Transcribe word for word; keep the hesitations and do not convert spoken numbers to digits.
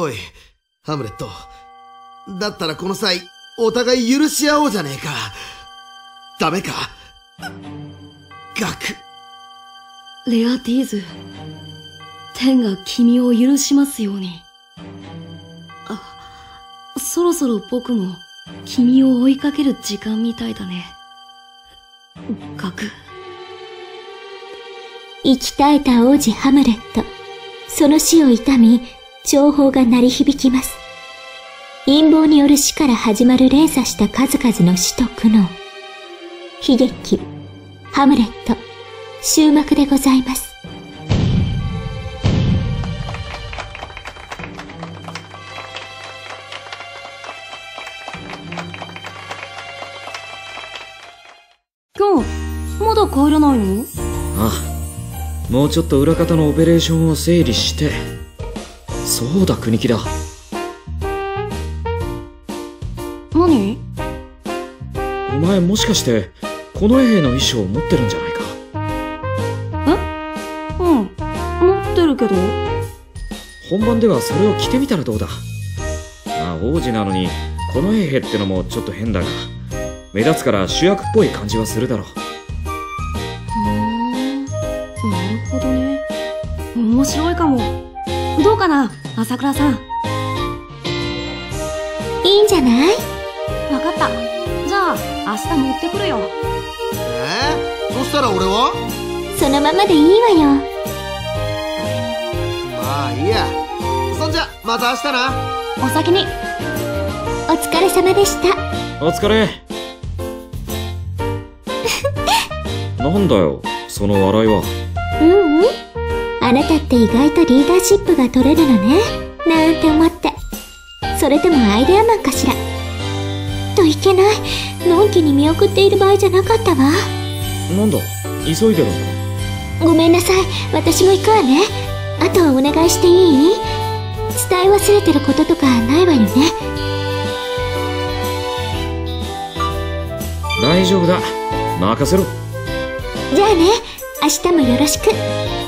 おい、ハムレット。だったらこの際、お互い許し合おうじゃねえか。ダメか？ガク。 レアティーズ、天が君を許しますように。あ、そろそろ僕も君を追いかける時間みたいだね。ガク。 生き絶えた王子ハムレット。その死を悼み、情報が鳴り響きます。陰謀による死から始まる連鎖した数々の死と苦悩。悲劇、ハムレット、終幕でございます。 今日、まだ帰らないの？ ああ、もうちょっと裏方のオペレーションを整理して。そうだ、国木だ。 何？ お前もしかしてこの衛兵の衣装を持ってるんじゃないか？ え？うん、持ってるけど。 本番ではそれを着てみたらどうだ？まあ王子なのにこの衛兵ってのもちょっと変だが、目立つから主役っぽい感じはするだろう。 ふーん、なるほどね。面白いかも。どうかな、朝倉さん。 いいんじゃない？ わかった。じゃあ、明日持ってくるよ。 えー、そしたら俺は？ そのままでいいわよ。 まあいいや。そんじゃ、また明日な。 お先に。 お疲れ様でした。 お疲れ。なんだよ、その笑いは。 うんうん。あなたって意外とリーダーシップが取れるのね。なんて思って。それともアイデアマンかしら。といけない。のんきに見送っている場合じゃなかったわ。 なんだ、急いでるんだ。 ごめんなさい。私も行くわね。あとはお願いしていい？伝え忘れてることとかないわよね。 大丈夫だ。任せろ。 じゃあね。明日もよろしく。